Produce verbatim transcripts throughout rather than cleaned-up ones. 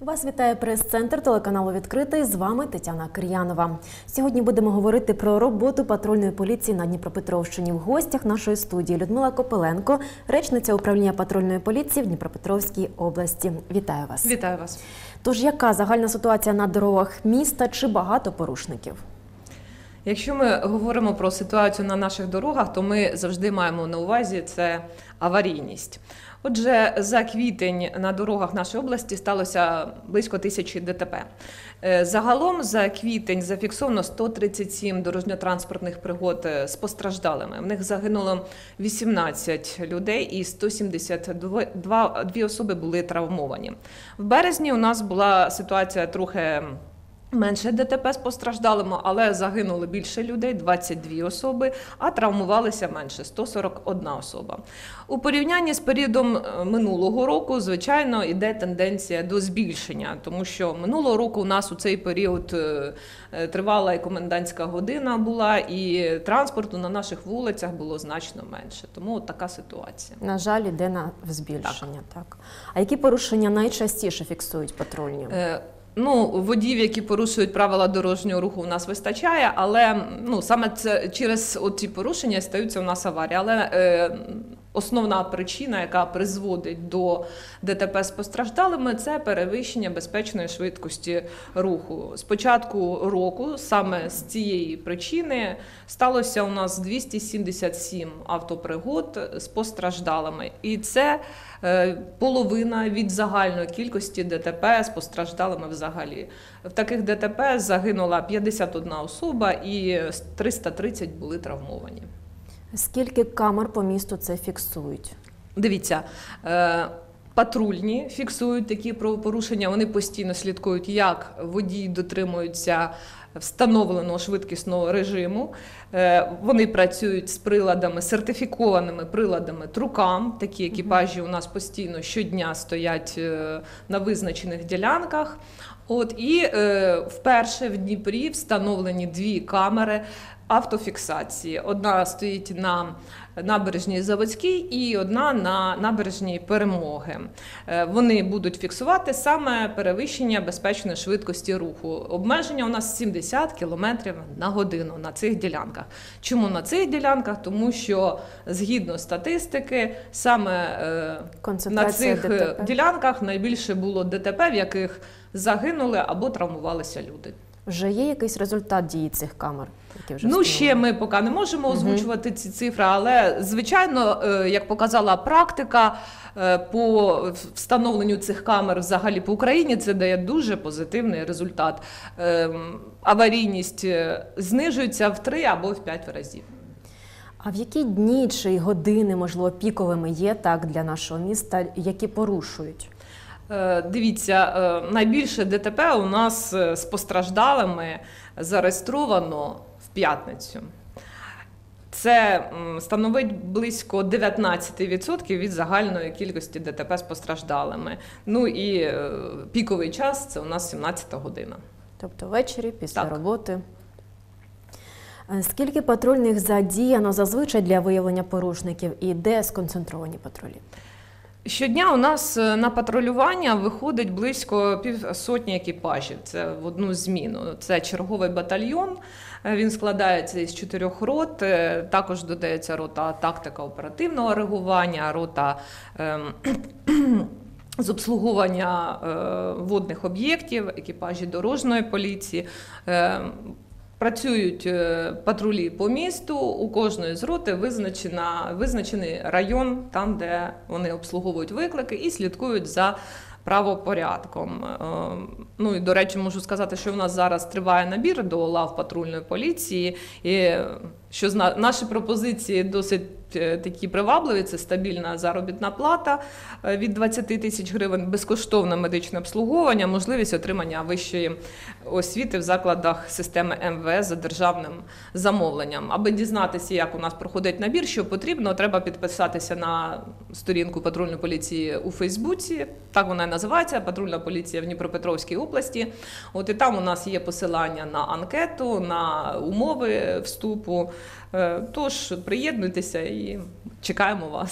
Вас вітає прес-центр телеканалу «Відкритий». З вами Тетяна Кир'янова. Сьогодні будемо говорити про роботу патрульної поліції на Дніпропетровщині. В гостях нашої студії Людмила Копиленко, речниця управління патрульної поліції в Дніпропетровській області. Вітаю вас. Вітаю вас. Тож, яка загальна ситуація на дорогах міста, чи багато порушників? Якщо ми говоримо про ситуацію на наших дорогах, то ми завжди маємо на увазі це аварійність. Отже, за квітень на дорогах нашої області сталося близько тисячі ДТП. Загалом за квітень зафіксовано сто тридцять сім дорожньо-транспортних пригод з постраждалими. В них загинуло вісімнадцять людей і сто сімдесят дві особи були травмовані. В березні у нас була ситуація трохи менше ДТП з постраждалими, але загинуло більше людей, двадцять дві особи, а травмувалися менше, сто сорок одна особа. У порівнянні з періодом минулого року, звичайно, йде тенденція до збільшення, тому що минулого року у нас у цей період тривала і комендантська година була, і транспорту на наших вулицях було значно менше. Тому от така ситуація. На жаль, йде на збільшення. Так. Так. А які порушення найчастіше фіксують патрульні? Ну, водіїв, які порушують правила дорожнього руху, у нас вистачає, але ну, саме це, через ці порушення стаються у нас аварії. Але е, основна причина, яка призводить до ДТП з постраждалими, це перевищення безпечної швидкості руху. З початку року саме з цієї причини сталося у нас двісті сімдесят сім автопригод з постраждалими. І це е, половина від загальної кількості ДТП з постраждалими взагалі. В таких ДТП загинула п'ятдесят одна особа і триста тридцять були травмовані. Скільки камер по місту це фіксують? Дивіться, патрульні фіксують такі правопорушення, вони постійно слідкують, як водії дотримуються встановленого швидкісного режиму. Вони працюють з приладами, сертифікованими приладами Трукам. Такі екіпажі у нас постійно щодня стоять на визначених ділянках. От, і е, вперше в Дніпрі встановлені дві камери автофіксації. Одна стоїть на набережній Заводській і одна на набережній Перемоги. Е, вони будуть фіксувати саме перевищення безпечної швидкості руху. Обмеження у нас сімдесят кілометрів на годину на цих ділянках. Чому на цих ділянках? Тому що, згідно статистики, саме е, на цих ДТП. ділянках найбільше було ДТП, в яких загинули або травмувалися люди. Вже є якийсь результат дії цих камер? Які вже ну, ще ми поки не можемо озвучувати угу. ці цифри, але, звичайно, як показала практика, по встановленню цих камер взагалі по Україні це дає дуже позитивний результат. Аварійність знижується в три або в п'ять разів. А в які дні чи години, можливо, піковими є так для нашого міста, які порушують? Дивіться, найбільше ДТП у нас з постраждалими зареєстровано в п'ятницю. Це становить близько дев'ятнадцять відсотків від загальної кількості ДТП з постраждалими. Ну і піковий час – це у нас сімнадцята година. Тобто ввечері, після так. роботи. Скільки патрульних задіяно зазвичай для виявлення порушників і де сконцентровані патрулі? Щодня у нас на патрулювання виходить близько півсотні екіпажів. Це в одну зміну. Це черговий батальйон, він складається із чотирьох рот, також додається рота тактика оперативного реагування, рота е з обслуговування е водних об'єктів, екіпажі дорожньої поліції. Е Працюють патрулі по місту, у кожної з роти визначена, визначений район, там, де вони обслуговують виклики і слідкують за правопорядком. Ну і, до речі, можу сказати, що в нас зараз триває набір до лав патрульної поліції, і що наші пропозиції досить такі привабливі, це стабільна заробітна плата від двадцяти тисяч гривень, безкоштовне медичне обслуговування, можливість отримання вищої освіти в закладах системи ем ве ес за державним замовленням. Аби дізнатися, як у нас проходить набір, що потрібно, треба підписатися на сторінку патрульної поліції у Фейсбуці, так вона і називається, патрульна поліція в Дніпропетровській області. От і там у нас є посилання на анкету, на умови вступу. Тож приєднуйтеся і чекаємо вас.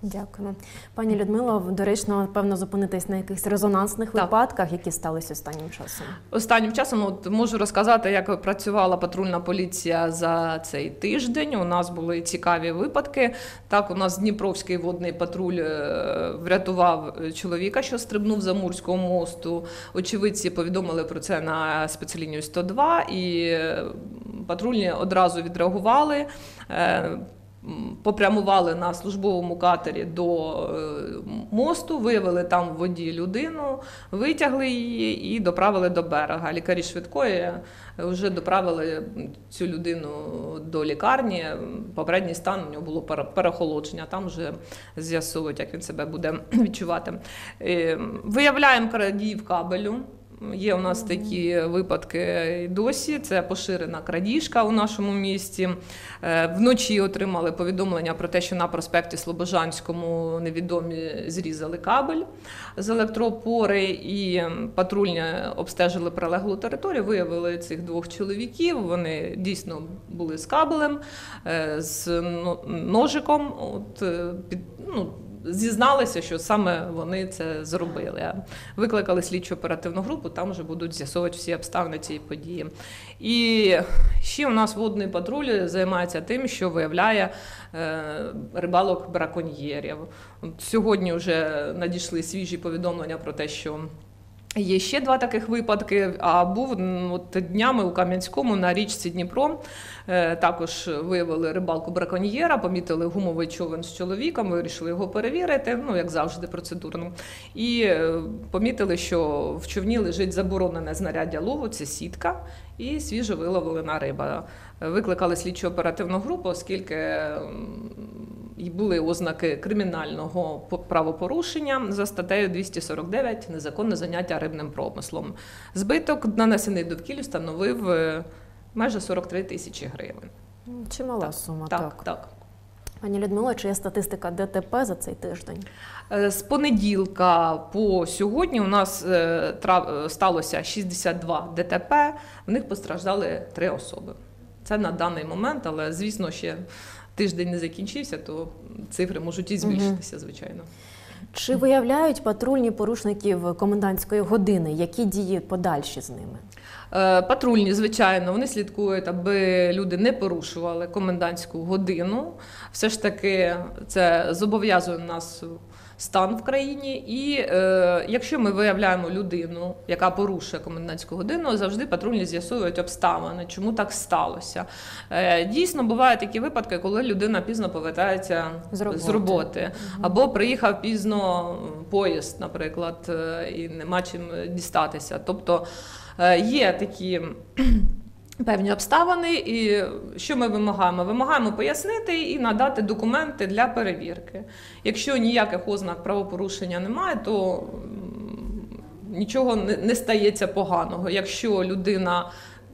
Дякуємо. Пані Людмило, доречно, напевно, зупинитись на якихось резонансних Так. випадках, які сталися останнім часом. Останнім часом от можу розказати, як працювала патрульна поліція за цей тиждень. У нас були цікаві випадки. Так, у нас Дніпровський водний патруль е, врятував чоловіка, що стрибнув з Амурського мосту. Очевидці повідомили про це на спецлінію сто два, і е, патрульні одразу відреагували. Е, Попрямували на службовому катері до мосту, виявили там в воді людину, витягли її і доправили до берега. Лікарі швидкої вже доправили цю людину до лікарні. Попередній стан у нього було переохолодження, там вже з'ясовують, як він себе буде відчувати. Виявляємо крадіїв кабелю. Є у нас такі випадки і досі, це поширена крадіжка у нашому місті. Вночі отримали повідомлення про те, що на проспекті Слобожанському невідомі зрізали кабель з електроопори, і патрульні обстежили прилеглу територію, виявили цих двох чоловіків, вони дійсно були з кабелем, з ножиком, от, під, ну, зізналися, що саме вони це зробили. Викликали слідчо-оперативну групу, там вже будуть з'ясовувати всі обставини цієї події. І ще у нас водний патруль займається тим, що виявляє рибалок-браконьєрів. Сьогодні вже надійшли свіжі повідомлення про те, що є ще два таких випадки, а був от, днями у Кам'янському на річці Дніпро. Е, також виявили рибалку-браконьєра, помітили гумовий човен з чоловіком, вирішили його перевірити, ну, як завжди, процедурно. І е, помітили, що в човні лежить заборонене знаряддя лову, це сітка, і свіжо виловлена риба. Викликали слідчо-оперативну групу, оскільки і були ознаки кримінального правопорушення за статтею двісті сорок дев'ять «Незаконне заняття рибним промислом». Збиток, нанесений довкіллю, становив майже сорок три тисячі гривень. Чимала так, сума, так. так. так. Пані Людмила, чи є статистика ДТП за цей тиждень? З понеділка по сьогодні у нас сталося шістдесят два ДТП, в них постраждали три особи. Це на даний момент, але, звісно, ще тиждень не закінчився, то цифри можуть і збільшитися, звичайно. Чи виявляють патрульні порушників комендантської години? Які дії подальші з ними? Патрульні, звичайно, вони слідкують, аби люди не порушували комендантську годину. Все ж таки це зобов'язує нас стан в країні. І е, якщо ми виявляємо людину, яка порушує комендантську годину, завжди патрульні з'ясовують обставини, чому так сталося. Е, дійсно, бувають такі випадки, коли людина пізно повертається з роботи, з роботи. Угу. Або приїхав пізно поїзд, наприклад, і нема чим дістатися. Тобто е, є такі певні обставини, і що ми вимагаємо? Вимагаємо пояснити і надати документи для перевірки. Якщо ніяких ознак правопорушення немає, то нічого не стається поганого. Якщо людина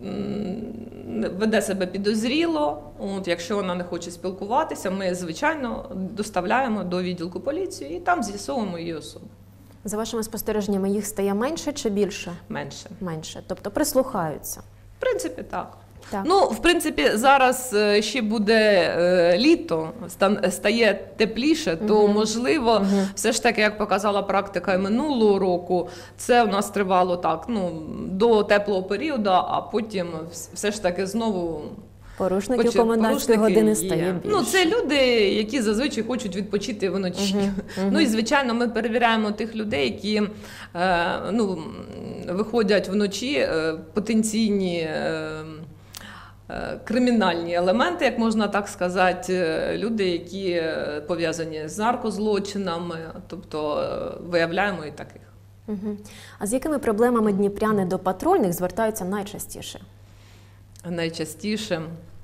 веде себе підозріло, от, якщо вона не хоче спілкуватися, ми, звичайно, доставляємо до відділку поліції і там з'ясовуємо її особу. За вашими спостереженнями, їх стає менше чи більше? Менше. Менше, тобто прислухаються. В принципі, так. Так. Ну, в принципі, зараз ще буде е, літо, стає тепліше, то, угу. можливо, угу. все ж таки, як показала практика минулого року, це у нас тривало так, ну, до теплого періоду, а потім все ж таки знову... Порушників Почу, комендантської години стає більше. Ну, це люди, які зазвичай хочуть відпочити вночі. Угу, угу. Ну і, звичайно, ми перевіряємо тих людей, які е, ну, виходять вночі, е, потенційні е, е, кримінальні елементи, як можна так сказати, люди, які пов'язані з наркозлочинами, тобто е, виявляємо і таких. Угу. А з якими проблемами дніпряни до патрульних звертаються найчастіше? Найчастіше.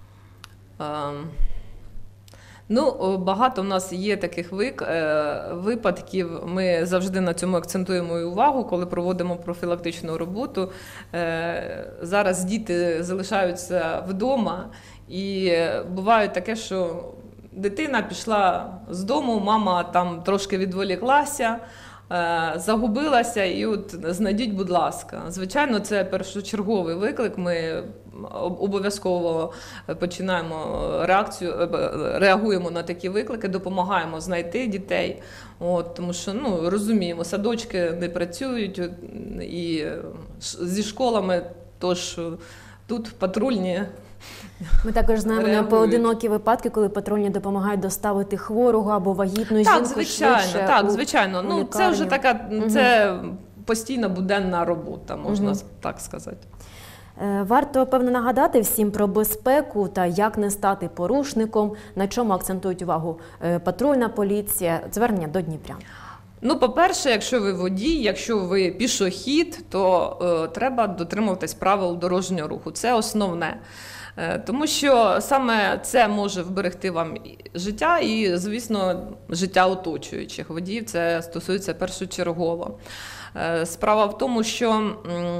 Ну, багато в нас є таких випадків, ми завжди на цьому акцентуємо увагу, коли проводимо профілактичну роботу. Зараз діти залишаються вдома, і буває таке, що дитина пішла з дому, мама там трошки відволіклася, загубилася, і от знайдіть, будь ласка. Звичайно, це першочерговий виклик, ми обов'язково починаємо реакцію, реагуємо на такі виклики, допомагаємо знайти дітей. От, тому що ну, розуміємо, садочки не працюють і зі школами, тож тут патрульні. Ми також знаємо реагують. поодинокі випадки, коли патрульні допомагають доставити хворого або вагітну Так, жінку звичайно, швидше так, у, звичайно. у Ну, це лікарню. вже така, це постійна буденна робота, можна Мгм. так сказати. Е, Варто, певно, нагадати всім про безпеку та як не стати порушником, на чому акцентують увагу е, патрульна поліція, звернення до Дніпрян. Ну, по-перше, якщо ви водій, якщо ви пішохід, то е, треба дотримуватись правил дорожнього руху. Це основне. Е, тому що саме це може вберегти вам і життя і, звісно, життя оточуючих водіїв. Це стосується першочергово. Е, справа в тому, що м,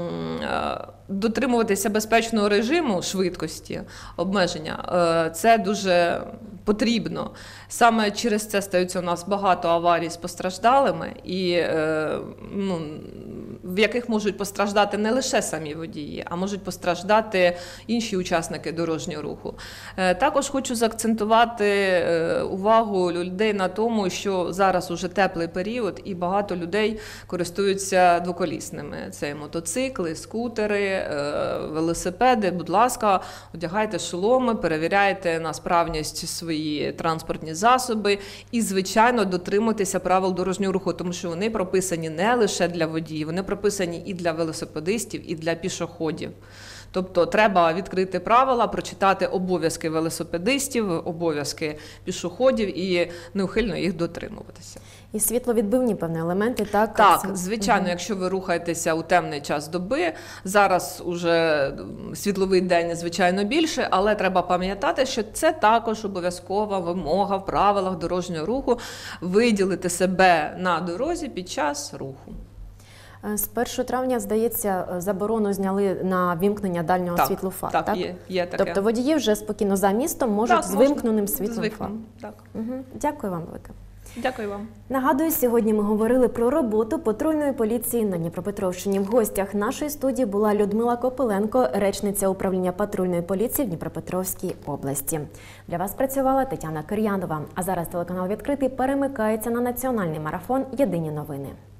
е, дотримуватися безпечного режиму швидкості, обмеження, е, це дуже потрібно. Саме через це стаються у нас багато аварій з постраждалими, і, е, ну, в яких можуть постраждати не лише самі водії, а можуть постраждати інші учасники дорожнього руху. Е, також хочу заакцентувати е, увагу людей на тому, що зараз уже теплий період і багато людей користуються двоколісними. Це і мотоцикли, скутери, е, велосипеди. Будь ласка, одягайте шоломи, перевіряйте на справність свої транспортні засоби і, звичайно, дотримуйтеся правил дорожнього руху, тому що вони прописані не лише для водіїв, вони прописані і для велосипедистів, і для пішоходів. Тобто треба відкрити правила, прочитати обов'язки велосипедистів, обов'язки пішоходів і неухильно їх дотримуватися. І світловідбивні певні елементи, так? Так, Це- звичайно, Мгм. якщо ви рухаєтеся у темний час доби, зараз уже світловий день, звичайно, більше, але треба пам'ятати, що це також обов'язкова вимога в правилах дорожнього руху виділити себе на дорозі під час руху. Е, З першого травня, здається, е, заборону зняли на вімкнення дальнього Так, світлу фар, так, так? є, є таке. Тобто водії вже спокійно за містом можуть Так, з можна. вимкненим З світлом фар. вимкненим, так. Угу. Дякую вам велике. Дякую вам. Нагадую, сьогодні ми говорили про роботу патрульної поліції на Дніпропетровщині. В гостях нашої студії була Людмила Копиленко, речниця управління патрульної поліції в Дніпропетровській області. Для вас працювала Тетяна Кир'янова. А зараз телеканал «Відкритий» перемикається на національний марафон «Єдині новини».